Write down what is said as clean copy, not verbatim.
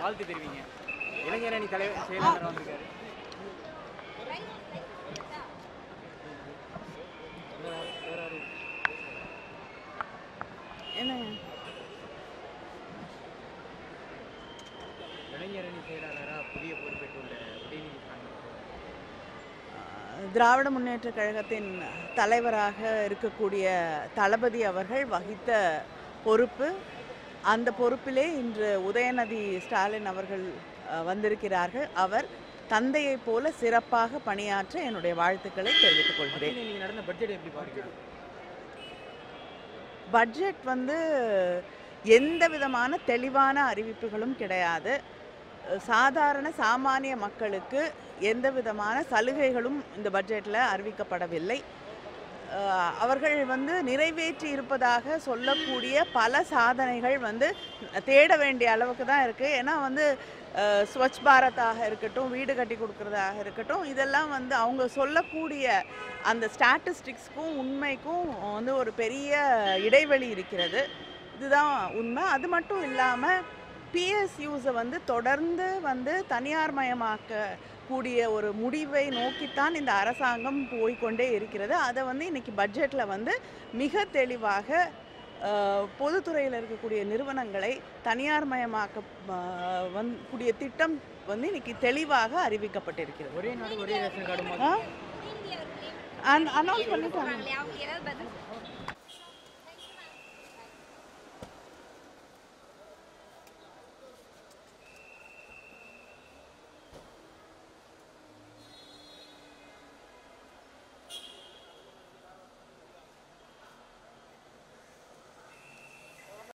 வாழ்த்து தெரிவிங்க. இளைஞரணி தலைவர் செயலாளர் வந்திருக்காரு. என்னங்க இளைஞரணி செயலாளராக புதிய பொறுப்பேற்றுள்ள உதயநிதி திராவிட முன்னேற்ற கழகத்தின் தலைவராக இருக்கக்கூடிய தளபதி அவர்கள் வகித்த பொறுப்பு, அந்த பொறுப்பிலே இன்று உதயநிதி ஸ்டாலின் அவர்கள் வந்திருக்கிறார்கள். அவர் தந்தையைப் போல சிறப்பாக பணியாற்ற என்னுடைய வாழ்த்துக்களை தெரிவித்துக் கொள்கிறேன். நடந்த பட்ஜெட் எப்படி பாருங்க? பட்ஜெட் எந்த விதமான தெளிவான அறிவிப்புகளும் கிடையாது. சாதாரண சாமானிய மக்களுக்கு எந்த விதமான சலுகைகளும் இந்த பட்ஜெட்டில் அறிவிக்கப்படவில்லை. அவர்கள் நிறைவேற்றி இருப்பதாக சொல்லக்கூடிய பல சாதனைகள் தேட வேண்டிய அளவுக்கு தான் இருக்குது. ஏன்னா ஸ்வச் பாரத்தாக இருக்கட்டும், வீடு கட்டி கொடுக்குறதாக இருக்கட்டும், இதெல்லாம் அவங்க சொல்லக்கூடிய அந்த ஸ்டாட்டிஸ்டிக்ஸ்க்கும் உண்மைக்கும் ஒரு பெரிய இடைவெளி இருக்கிறது. இதுதான் உண்மை. அது மட்டும் இல்லாமல் பிஎஸ்யூஸை தொடர்ந்து தனியார் மயமாக்க கூடிய ஒரு முடிவை நோக்கித்தான் இந்த அரசாங்கம் போய்கொண்டே இருக்கிறது. அதை இன்னைக்கு பட்ஜெட்டில் மிக தெளிவாக பொதுத்துறையில் இருக்கக்கூடிய நிறுவனங்களை தனியார் மயமாக்க கூடிய திட்டம் இன்னைக்கு தெளிவாக அறிவிக்கப்பட்டிருக்கிறது. ஒரே நாடு ஒரே ரேஷன் கார்டு அனௌன்ஸ் பண்ணிட்டாங்க.